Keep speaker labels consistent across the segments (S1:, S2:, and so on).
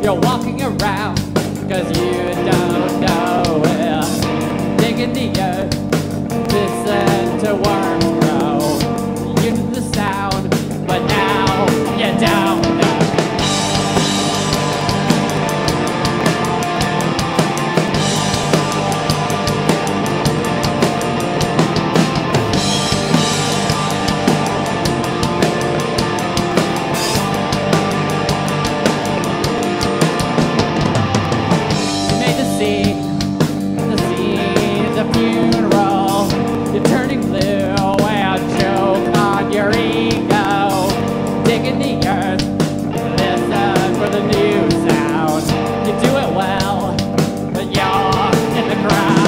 S1: You're walking around, cause you don't know it. Digging the earth, listen to worms grow. You knew the sound, but now you don't know. The scene's a funeral. You're turning blue, a joke on your ego. Digging the earth, listen for the new sound. You do it well, but you're in the crowd.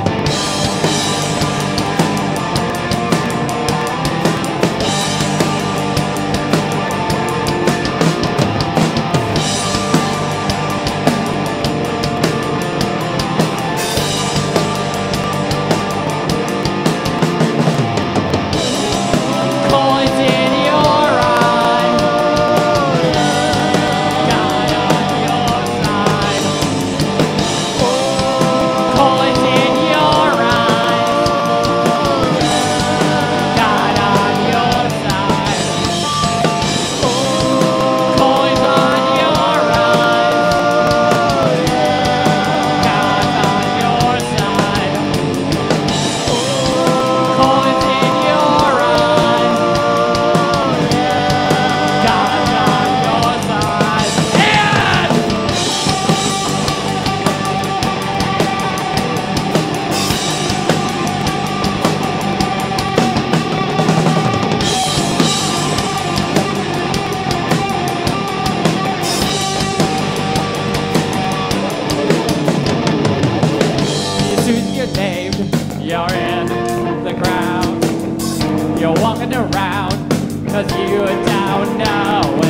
S1: You're in the crowd. You're walking around, cause you don't know